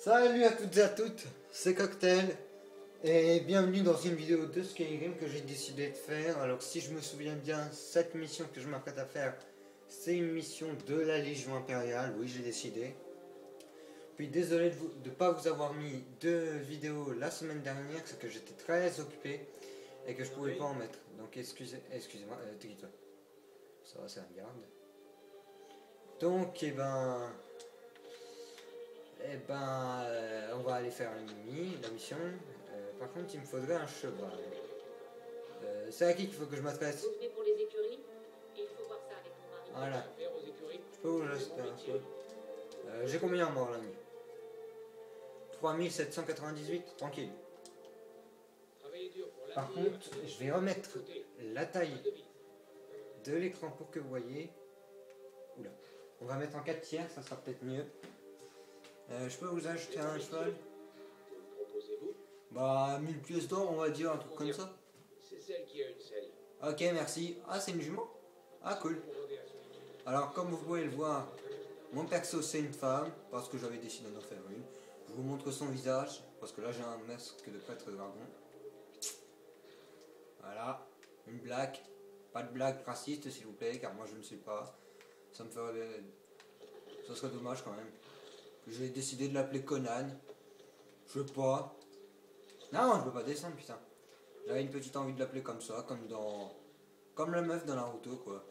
Salut à toutes et à toutes, c'est Cocktail et bienvenue dans une vidéo de Skyrim que j'ai décidé de faire. Alors si je me souviens bien, cette mission que je m'apprête à faire, c'est une mission de la Légion Impériale, oui j'ai décidé. Puis désolé de ne pas vous avoir mis de vidéo la semaine dernière, c'est que j'étais très occupé et que je pouvais pas en mettre. Donc excusez-moi, tais-toi. Ça va, c'est un garde. Donc on va aller faire la mission. Par contre, il me faudrait un cheval. C'est à qui qu'il faut que je m'adresse? Vous venez pour les écuries et il faut voir ça avec mon mari. Voilà. Je peux vous rester un peu. J'ai combien en mort la nuit? 3798, tranquille. Par contre, je vais remettre la taille de l'écran pour que vous voyez. Oula. On va mettre en 4 tiers, ça sera peut-être mieux. Je peux vous acheter un cheval? Bah, 1000 pièces d'or, on va dire, un truc comme ça. C'est celle qui a une selle. Ok, merci. Ah, c'est une jument? Ah, cool. Alors, comme vous pouvez le voir, mon perso, c'est une femme, parce que j'avais décidé d'en faire une. Je vous montre son visage, parce que là, j'ai un masque de prêtre dragon. Voilà, une blague. Pas de blague raciste, s'il vous plaît, car moi, je ne sais pas. Ça me ferait... Ça serait dommage, quand même. J'ai décidé de l'appeler Conan. Je sais pas. Non, je peux pas descendre, putain. J'avais une petite envie de l'appeler comme ça, comme la meuf dans Naruto, quoi.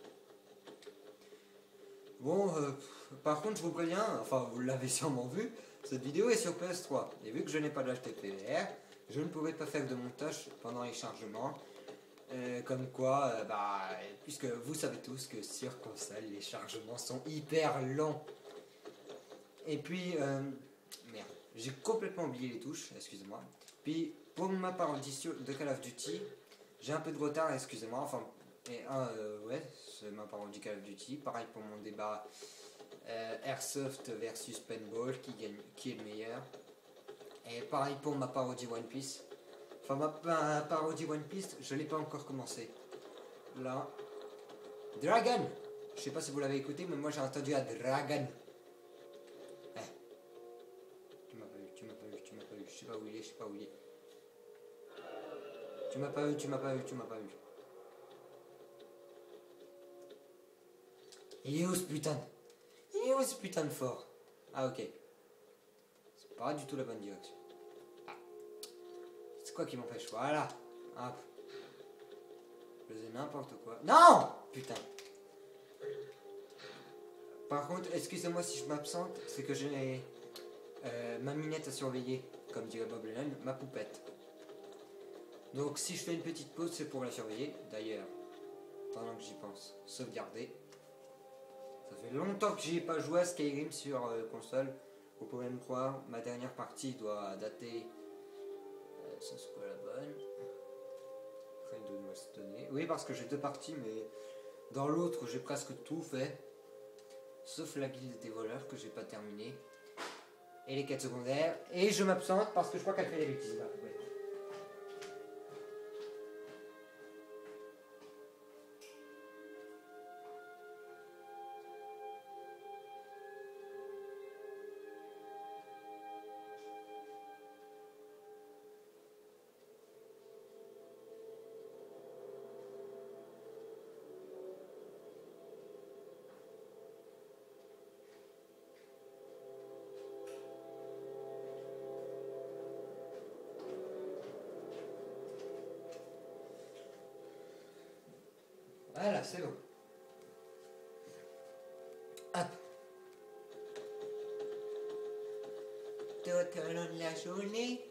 Bon, par contre, je vous préviens, enfin, vous l'avez sûrement vu, cette vidéo est sur PS3. Et vu que je n'ai pas d'HTTPR, je ne pourrai pas faire de montage pendant les chargements. Comme quoi, puisque vous savez tous que sur console, les chargements sont hyper lents. Et puis, merde, j'ai complètement oublié les touches, excusez-moi. Puis, pour ma parodie de Call of Duty, j'ai un peu de retard, excusez-moi. Enfin, ouais, c'est ma parodie Call of Duty. Pareil pour mon débat Airsoft versus Paintball, qui est le meilleur. Et pareil pour ma parodie One Piece. Enfin, ma parodie One Piece, je l'ai pas encore commencé. Là, Dragon. Je sais pas si vous l'avez écouté, mais moi j'ai entendu à Dragon. Je sais pas où il est, Tu m'as pas eu. Il est où ce putain? Il est où ce putain de fort? Ah ok. C'est pas du tout la bonne direction. Ah. C'est quoi qui m'empêche? Voilà. Hop. Je faisais n'importe quoi. Non! Putain. Par contre, excusez-moi si je m'absente, c'est que j'ai ma minette à surveiller, comme dirait Bob Lennon, ma poupette. Donc si je fais une petite pause, c'est pour la surveiller. D'ailleurs, pendant que j'y pense, sauvegarder. Ça fait longtemps que j'y ai pas joué à Skyrim sur console. Vous pouvez me croire, ma dernière partie doit dater. Ça c'est pas la bonne. Train de nous se donner. Oui, parce que j'ai deux parties, mais dans l'autre j'ai presque tout fait. Sauf la guilde des voleurs que j'ai pas terminé. Et les quêtes secondaires. Et je m'absente parce que je crois qu'elle fait des bêtises là. Ouais. Voilà, c'est bon. Hop. Tout au long de la journée,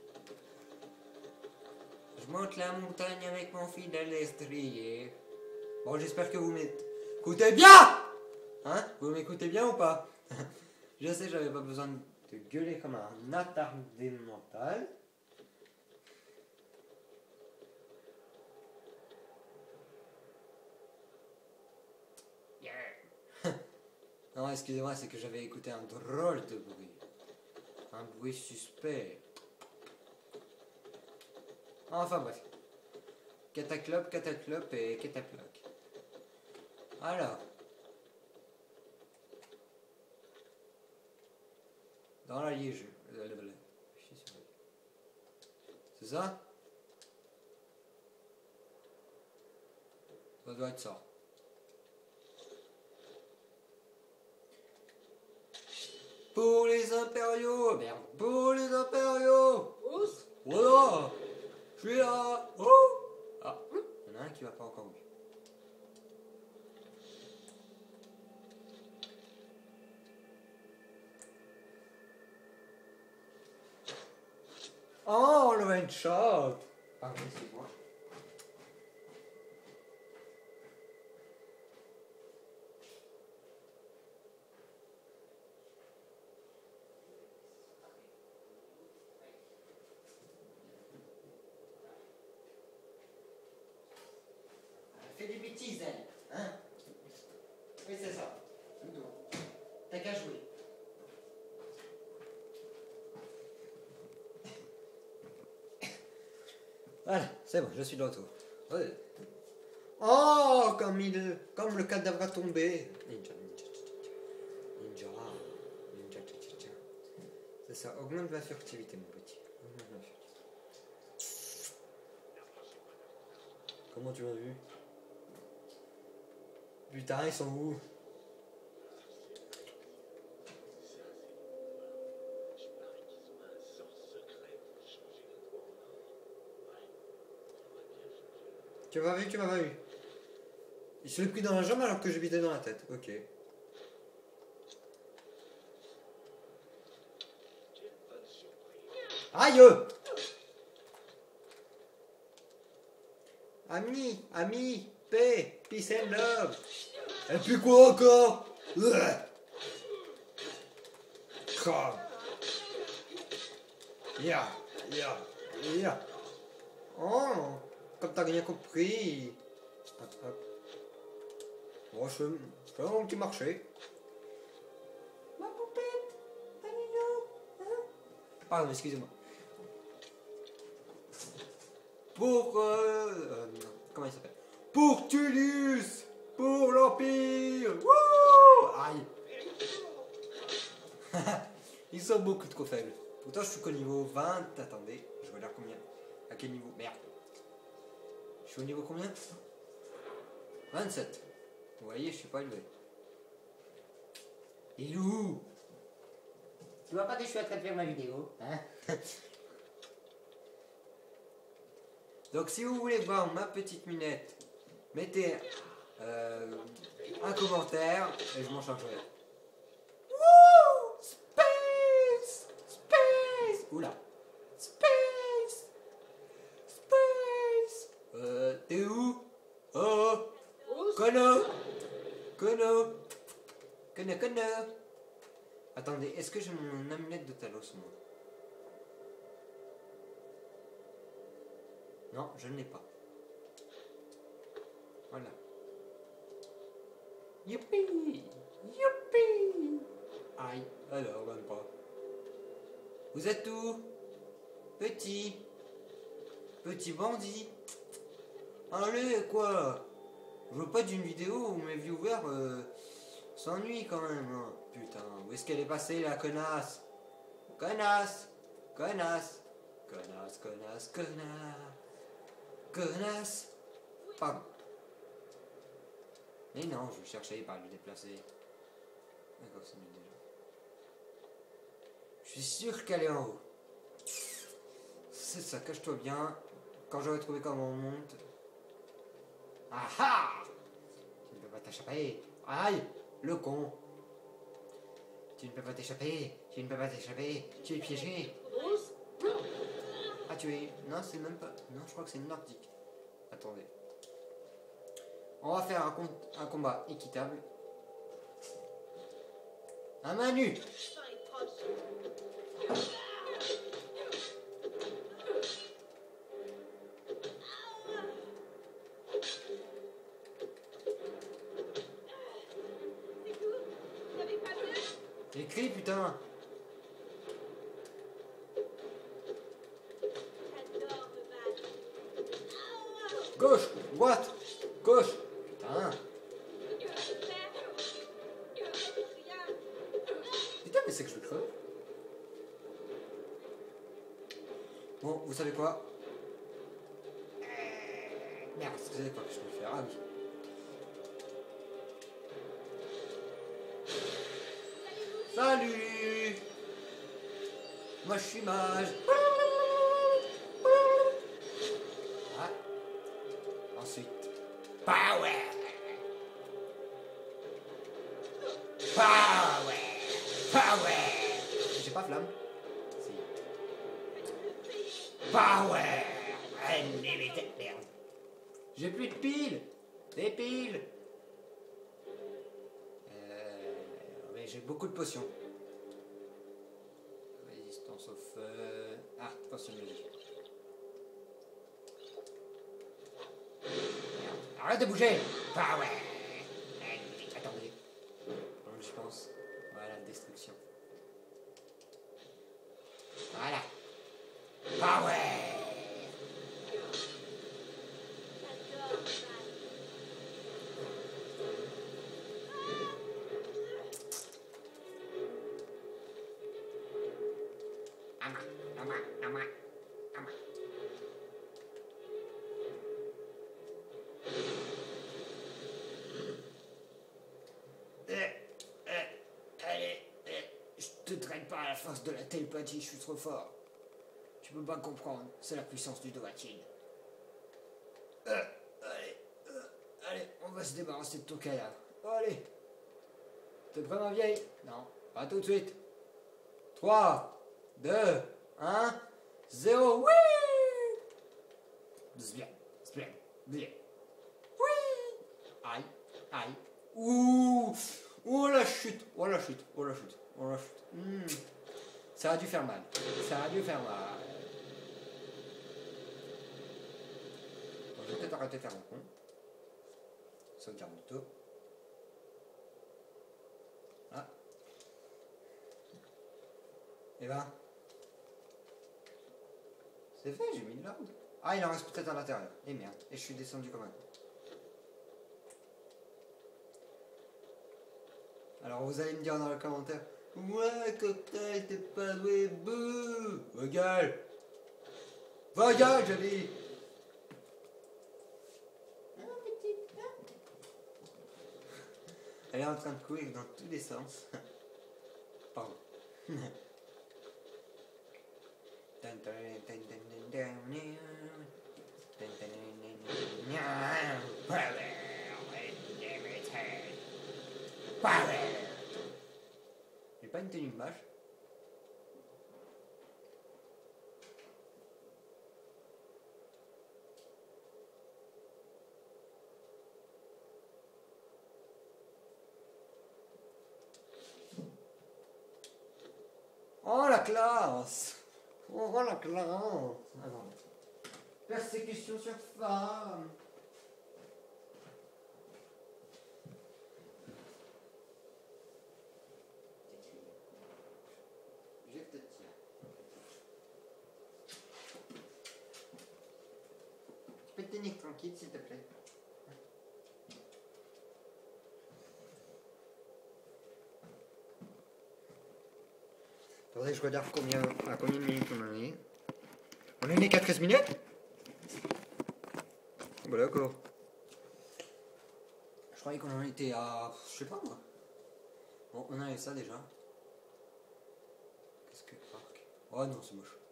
je monte la montagne avec mon fidèle estrier. Bon, j'espère que vous m'écoutez bien. Hein? Vous m'écoutez bien ou pas? Je sais, j'avais pas besoin de gueuler comme un attardé mental. Non, excusez-moi, c'est que j'avais écouté un drôle de bruit. Un bruit suspect. Enfin bref. Cataclope et cataploc. Alors. Dans la Légion. C'est ça? Ça doit être ça. Pour les impériaux! Merde! Pour les impériaux! Pousse. Voilà! Je suis là! Oh! Ah! Il y en a un qui va pas encore vu. Oh, le one shot! Pardon, excuse-moi. Elle fait des bêtises, elle. Hein? Oui, c'est ça. Ludo. T'as qu'à jouer. Voilà, c'est bon, je suis de retour. Ouais. Oh, comme le cadavre a tombé. Ninja, ninja, ninja, ninja, ninja. C'est ça, augmente la furtivité, mon petit. Augmente la furtivité. Comment tu m'as vu? Putain, ils sont où? Tu m'as vu, tu m'as pas vu. Il se l'est pris dans la jambe alors que je vidais dans la tête. Ok. Aïe! Ami, paix, peace and love. Et puis quoi encore? Crame. Ya. Oh, comme t'as rien compris. Hop, hop. Bon, je fais mon petit marché. Ma poupette, Danilo. Pardon, excusez-moi. Pour... comment il s'appelle? Pour Tullius. Pour l'Empire. Wouh! Aïe. Ils sont beaucoup trop faibles. Pourtant, je suis qu'au niveau 20. Attendez, je vais dire combien. À quel niveau? Merde. Je suis au niveau combien? 27. Vous voyez, je suis pas élevé. Il est où? Tu vois pas que je suis en train de faire ma vidéo, hein? Donc, si vous voulez voir ma petite minette, mettez un commentaire et je m'en chargerai. Wouh! Space! Space! Oula! Space! Space! T'es où? Oh! Kono! Attendez, est-ce que j'ai mon amulette de Talos, moi? Non, je ne l'ai pas. Voilà. Youpi! Youpi! Aïe, alors, même pas. Vous êtes où? Petit bandit. Allez, quoi? Je veux pas d'une vidéo où mes viewers s'ennuient quand même. Hein. Putain, où est-ce qu'elle est passée, la connasse? Connasse! Pardon. Mais non, je cherchais par le déplacer. D'accord, c'est mieux déjà. Je suis sûr qu'elle est en haut. C'est ça, cache-toi bien. Quand j'aurai trouvé comment on monte. Ah ah! Tu ne peux pas t'échapper. Aïe! Le con. Tu ne peux pas t'échapper. Tu es piégé. Ah, tu es... Non, c'est même pas... Non, je crois que c'est une nordique. Attendez. On va faire un combat équitable. Un main nue. Écris, putain. Gauche, droite, gauche. Putain. Putain, mais c'est que je le creuse. Bon, vous savez quoi? Merde, est-ce que vous savez quoi que je peux faire? Ah oui. Salut! Moi je suis mage. Ah. Ensuite. Power! Power! Power! J'ai pas flamme? Si. Power! Unlimited. Merde. J'ai plus de piles! Des piles! Mais j'ai beaucoup de potions. Résistance au feu. Ah, potion de vie. Merde. Arrête de bouger! Power! Attendez. Donc je pense. Voilà, destruction. Voilà. Power! Allez, je te traîne pas à la force de la télépathie, je suis trop fort. Tu peux pas comprendre, c'est la puissance du Dovahkiin. Allez, on va se débarrasser de ton cadavre. Allez. T'es prêt, ma vieille? Non, pas tout de suite. 3, 2, 1, 0. Oui! Bien, bien, bien. Oui! Aïe, aïe. Ouh! Oh la chute! Oh la chute! Oh la chute! Oh la chute! Ça a dû faire mal. Ça a dû faire mal. Bon, je vais peut-être arrêter de faire mon con. Sauvegarde du tout. Ah. Et ben. C'est fait, j'ai mis de l'ordre. Ah, il en reste peut-être à l'intérieur. Et merde. Et je suis descendu comme un con. Alors vous allez me dire dans le commentaire. Ouais, Cocktail, t'es pas doué. Bouh! Va gueule! Va gueule, j'ai dit! Elle est en train de courir dans tous les sens. Pardon. J'ai pas une tenue de mage. Oh la classe! Oh la classe! Alors, persécution sur femme! Je vais peut-être tirer. Tu peux te tenir tranquille s'il te plaît. Attendez, je regarde à combien de minutes on en est. On est qu'à 13 minutes? Bon d'accord. Je croyais qu'on en était à... je sais pas moi. Bon, on a ça déjà. Qu'est-ce que... oh non, c'est moche.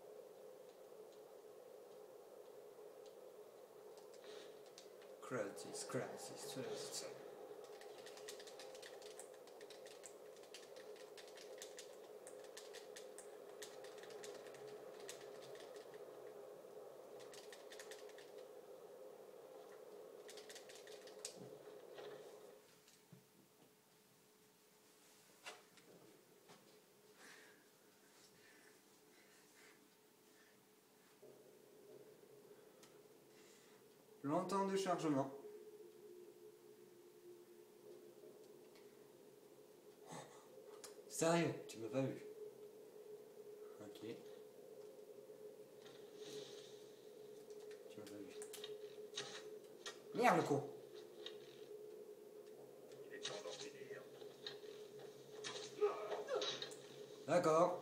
Crisis. Longtemps de chargement. Sérieux, tu m'as pas vu. Ok. Tu m'as pas vu. Merde le con. D'accord.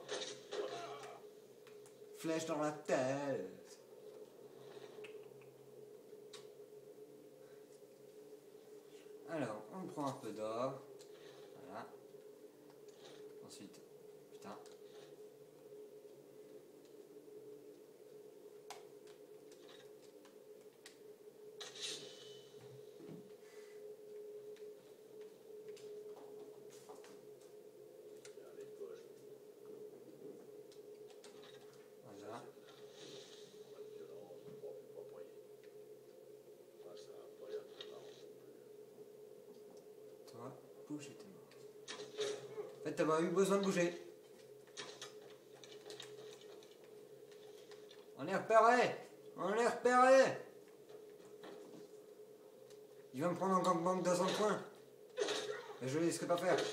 Flèche dans la tête. prends un peu d'or. Voilà. Ensuite, putain. Voilà. Toi, bouge et t'es mort. En fait, t'as pas eu besoin de bouger. On est repéré. On est repéré. Il va me prendre en gangbang dans un coin. Mais je ne laisserai pas faire.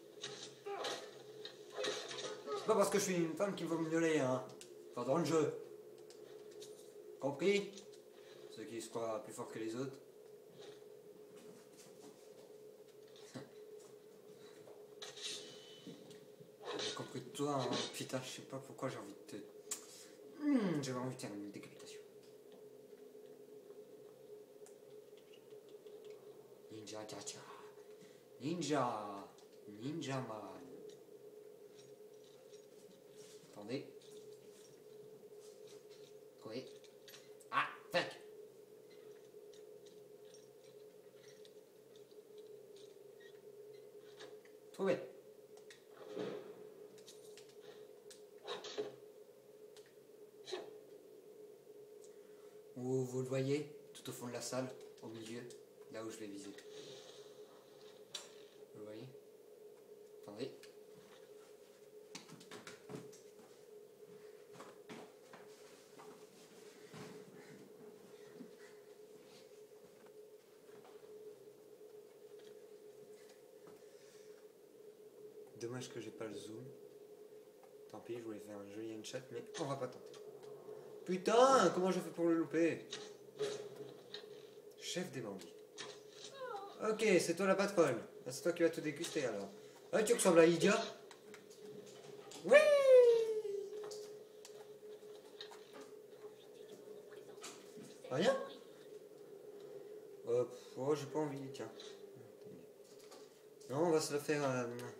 C'est pas parce que je suis une femme qu'il faut me violer, hein. Enfin, dans le jeu. Compris? Ceux qui se croient plus forts que les autres. J'ai compris de toi, hein. Putain, je sais pas pourquoi j'ai envie de te... j'avais envie de faire une décapitation. Ninja Jaja. Ninja. Ninja Man. Attendez. Oui. Ah, fuck. Trouvé. Vous le voyez, tout au fond de la salle, au milieu, là où je vais viser. Vous le voyez? Attendez. Dommage que j'ai pas le zoom. Tant pis, je voulais faire un joli headshot, mais on va pas tenter. Putain, comment je fais pour le louper? Chef des bandits. Ok, c'est toi la patronne. C'est toi qui vas tout déguster alors. Ah, tu ressembles à Lydia. Oui. Rien? Oh, j'ai pas envie, tiens. Non, on va se le faire.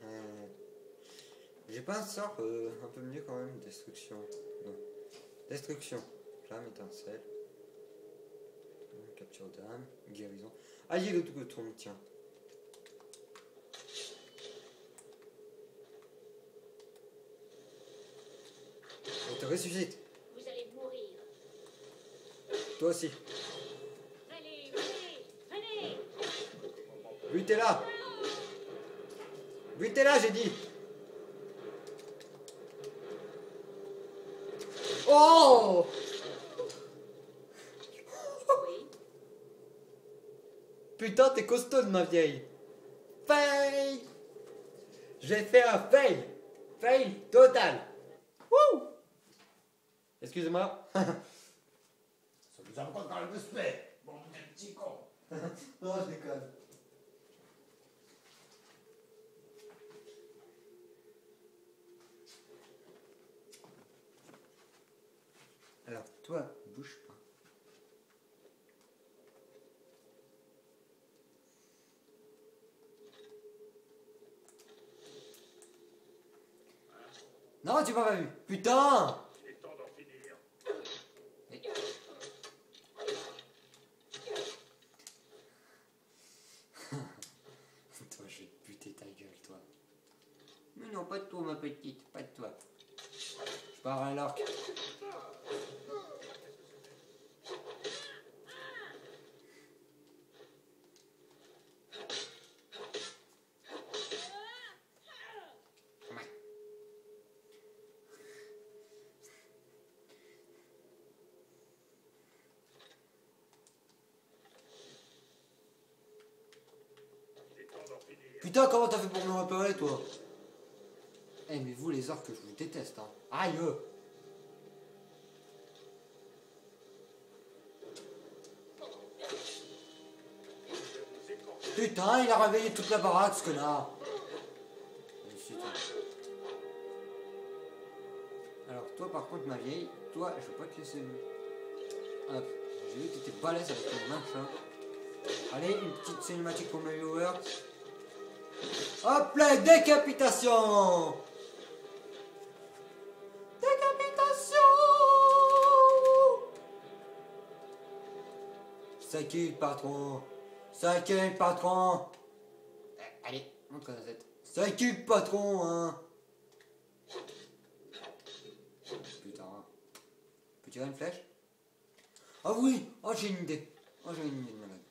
J'ai pas un sort un peu mieux quand même. Destruction. Non. Destruction. Flamme, étincelle. Capture d'âme. Guérison. Allié le tout tourne, tiens. On te ressuscite. Vous allez mourir. Toi aussi. Venez, venez, venez. Butez-la. Butez-la, j'ai dit. Oh! Oui. Putain, t'es costaud de ma vieille. Fail! J'ai fait un fail. Fail total. Wouh! Excusez-moi. Ça vous a pas encore le respect, bon petit con. Non, je déconne. Alors, toi, bouge pas. Non, tu m'as pas vu. Putain! Il est temps d'en finir. Oui. Toi, je vais te buter ta gueule, toi. Mais non, pas de toi, ma petite, pas de toi. Je pars à l'arc. Il est temps d'en finir. Putain, comment t'as fait pour me repérer, toi? Eh, mais vous, les orques, je vous déteste, hein. Aïe! Putain, il a réveillé toute la baraque, ce connard. Alors, toi, par contre, ma vieille, toi, je vais pas te laisser. Hop, j'ai vu que t'étais balèze avec ton machin. Allez, une petite cinématique pour mes viewers. Hop là, décapitation. Décapitation. Ça kill, patron. Ça kill, patron. Allez, montre la tête. Ça kill, patron, hein. Putain. Peux tirer une flèche? Ah oui. Oh, j'ai une idée. Oh, j'ai une idée de malade.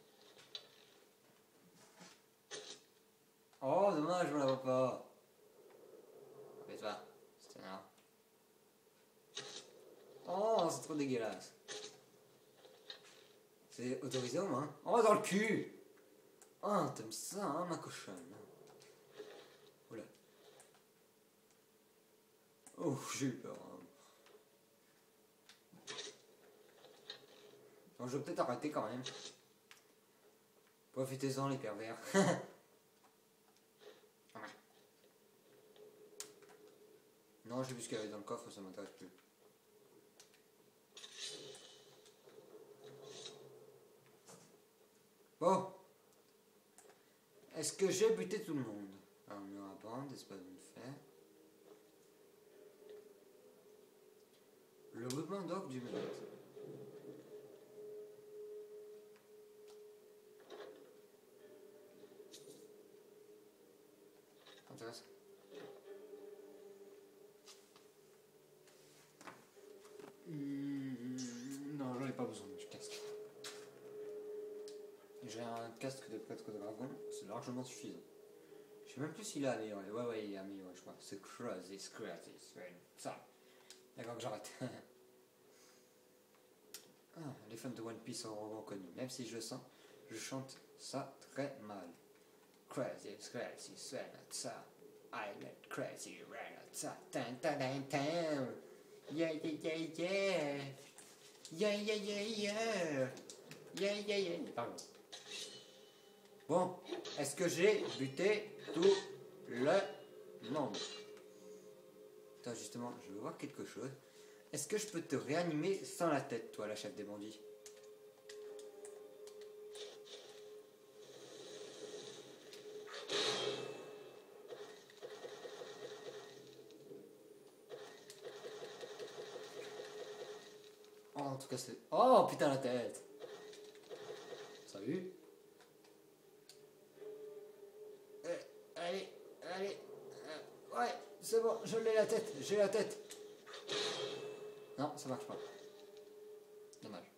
Oh, dommage, je ne la vois pas. Mais toi, c'est énorme. Oh, c'est trop dégueulasse. C'est autorisé au moins. Oh, dans le cul. Oh, t'aimes ça, hein, ma cochonne. Oula. Oh, j'ai eu peur. Hein. Bon, je vais peut-être arrêter quand même. Profitez-en, les pervers. Non, j'ai vu ce qu'il y avait dans le coffre, ça m'intéresse plus. Bon. Est-ce que j'ai buté tout le monde? Alors, mur à bande, espace de fer. Le ruban d'orgue du mélète. Intéressant. Non, j'en ai pas besoin du casque. J'ai un casque de prêtre dragon, c'est largement suffisant. Je sais même plus s'il est amélioré. Ouais, il est amélioré, je crois. C'est crazy. Ça. D'accord que j'arrête. Les fans de One Piece auront reconnu. Même si je sens, je chante ça très mal. Crazy, ça. I let crazy, ça. Tan, tan, tan, tan. Yeah. Yeah. Pardon. Bon, est-ce que j'ai buté tout le monde? Attends, justement, je veux voir quelque chose. Est-ce que je peux te réanimer sans la tête, toi, la chef des bandits? Oh, en tout cas, c'est... Oh, putain, la tête! Salut! Allez. Ouais, c'est bon, je l'ai la tête, j'ai la tête. Non, ça marche pas. Dommage.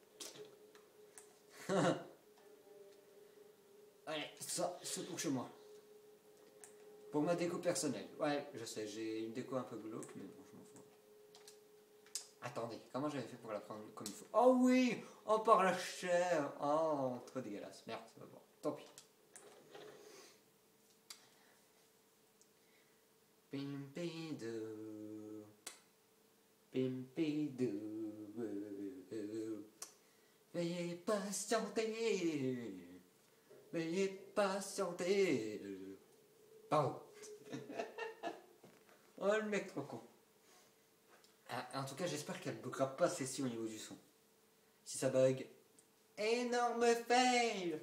Allez, ça, c'est pour chez moi. Pour ma déco personnelle. Ouais, je sais, j'ai une déco un peu glauque, mais bon, je m'en fous. Attendez, comment j'avais fait pour la prendre comme il faut? Oh oui, on part la chair. Oh, trop dégueulasse. Merde, ça va bon. Tant pis. Pimpidou. Veuillez patienter. Pardon. Oh, le mec trop con. En tout cas, j'espère qu'elle ne bloquera pas celle-ci au niveau du son. Si ça bug, énorme fail.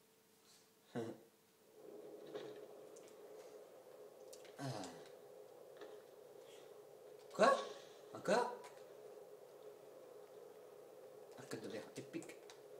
Quoi? Encore? Arcade de verre épique.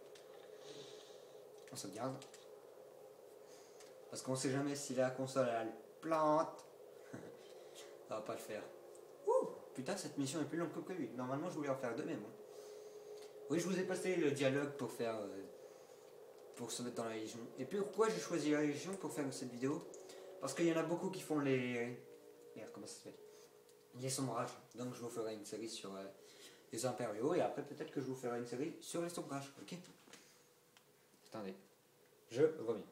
On sauvegarde. Parce qu'on sait jamais si la console elle plante. Ça va pas le faire. Ouh, putain, cette mission est plus longue que prévu. Normalement, je voulais en faire deux, mais bon. Oui, je vous ai passé le dialogue pour faire... pour se mettre dans la Légion. Et puis pourquoi j'ai choisi la Légion pour faire cette vidéo? Parce qu'il y en a beaucoup qui font les... Merde, comment ça s'appelle? Les sombrages. Donc je vous ferai une série sur les impériaux et après peut-être que je vous ferai une série sur les sombrages. Ok? Attendez. Je reviens.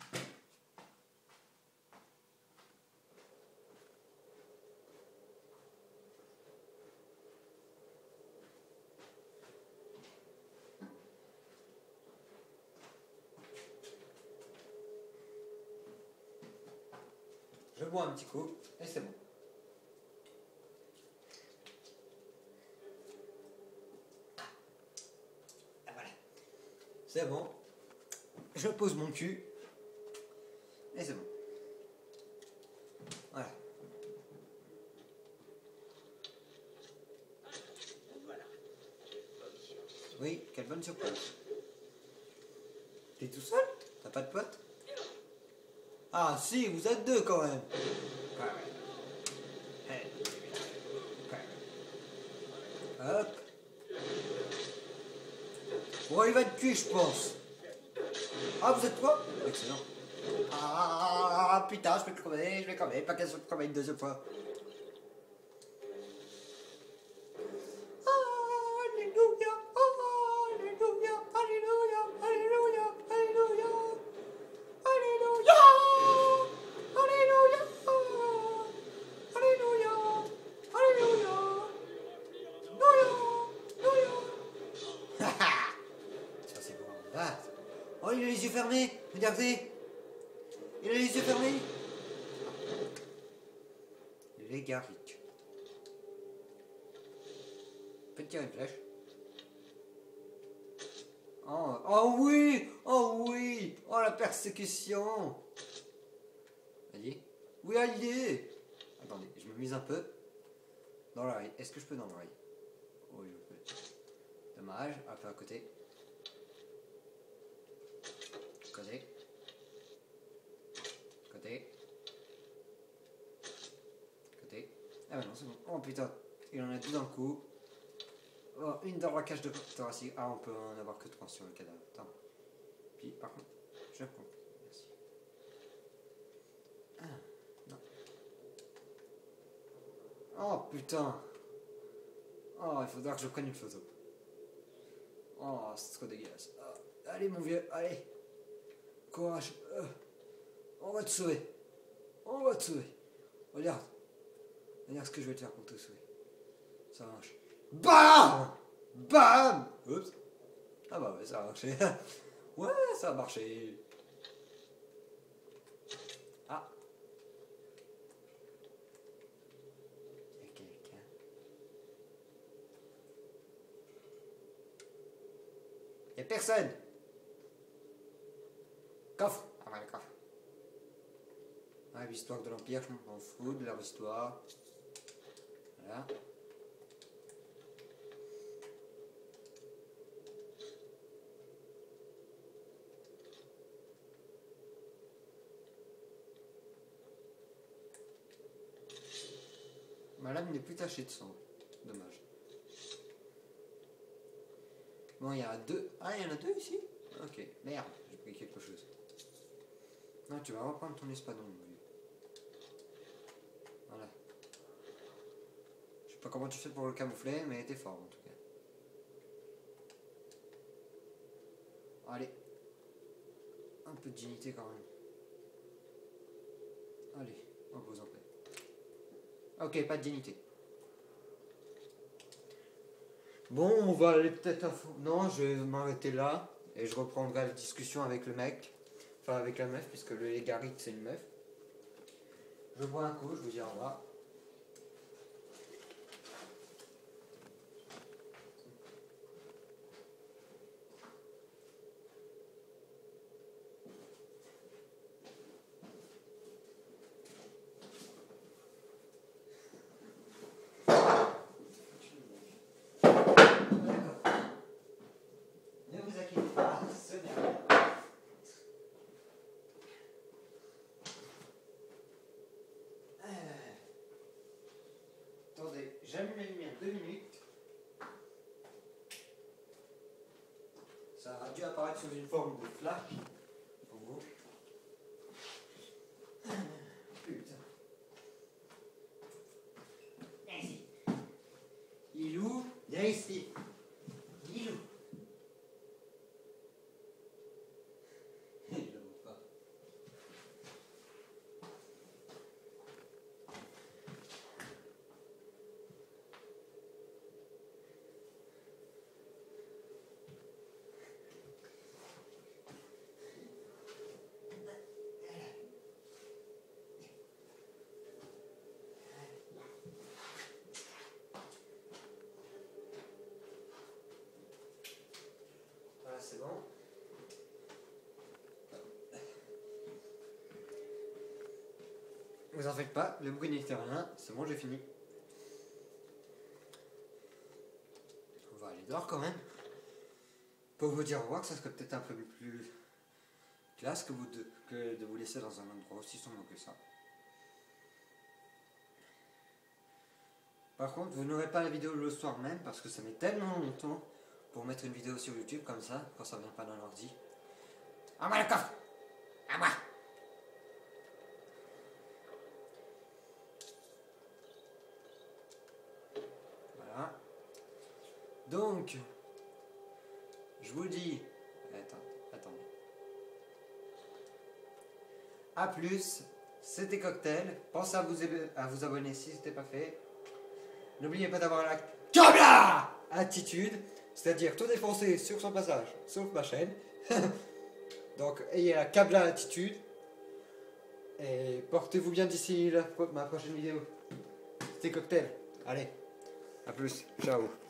Je bois un petit coup et c'est bon. Voilà. C'est bon. Je pose mon cul et c'est bon. Oui, quelle bonne surprise. T'es tout seul? T'as pas de pote? Ah si, vous êtes deux quand même. Hop. Bon, il va être cuit, je pense. Ah, vous êtes trois? Excellent. Ah, putain, je vais crever, pas qu'elle se creve une deuxième fois. Alléluia, alléluia, alléluia, alléluia, alléluia, alléluia, alléluia, alléluia, alléluia, alléluia. Ça c'est bon, là. Oh, il a les yeux fermés, regardez. Il a les yeux fermés. Les garriques. Peut-être tirer une flèche. Oh, oh oui! Oh oui! Oh la persécution! Allez. Oui, allez! Attendez, je me mise un peu. Dans l'oreille. Est-ce que je peux dans l'oreille? Oui, je peux. Dommage. Un peu à côté. Côté. Côté. Côté. Ah bah non, c'est bon. Oh putain, il en a deux dans le coup. Oh, une dans la cage de thoracique. Ah, on peut en avoir que trois sur le cadavre. Attends. Puis, par contre, je compte. Merci. Ah, non. Oh putain. Oh, il faudra que je prenne une photo. Oh, c'est trop dégueulasse. Oh, allez, mon vieux, allez. Courage. On va te sauver. On va te sauver. Regarde. Regarde ce que je vais te faire pour te sauver. Ça marche. BAM! BAM! Oups. Ah bah ouais, ça a marché. Ouais, ça a marché. Ah. Il y a quelqu'un. Il y a personne. Coffre. Ah ouais, le coffre. Ah, l'histoire de l'Empire, je m'en fous de leur histoire. Voilà. Ma lame n'est plus tachée de sang. Dommage. Bon, il y a deux. Ah, il y en a deux ici? Ok, merde, j'ai pris quelque chose. Non, tu vas reprendre ton espadon, mon vieux. Voilà. Je sais pas comment tu fais pour le camoufler, mais t'es fort en tout cas. Allez. Un peu de dignité quand même. Allez, repose en paix. Ok, pas de dignité. Bon, on va aller peut-être à fond. Non, je vais m'arrêter là. Et je reprendrai la discussion avec le mec. Enfin, avec la meuf, puisque le Garic, c'est une meuf. Je bois un coup, je vous dis au revoir. Ne vous inquiétez pas, ce n'est rien. Attendez, j'allume la lumière 2 minutes. Ça a dû apparaître sous une forme de flash pour vous. Putain. Viens ici. Ilou, viens ici. Ilou. Il ne veut pas. Voilà, c'est bon. Vous en faites pas, le bruit n'était rien, c'est bon, j'ai fini. On va aller dehors quand même. Pour vous dire au revoir, ça serait peut-être un peu plus classe que de vous laisser dans un endroit aussi sombre que ça. Par contre, vous n'aurez pas la vidéo le soir même parce que ça met tellement longtemps pour mettre une vidéo sur YouTube comme ça, quand ça vient pas d'un ordi. À moi le coffre! À moi! Voilà. Donc, je vous dis... Attendez. A plus, c'était Cocktail. Pensez à vous abonner si ce n'était pas fait. N'oubliez pas d'avoir la Kabla attitude, c'est-à-dire tout défoncer sur son passage, sauf ma chaîne. Donc ayez la Kabla attitude. Et portez-vous bien d'ici ma prochaine vidéo. C'était Cocktail. Allez, à plus. Ciao.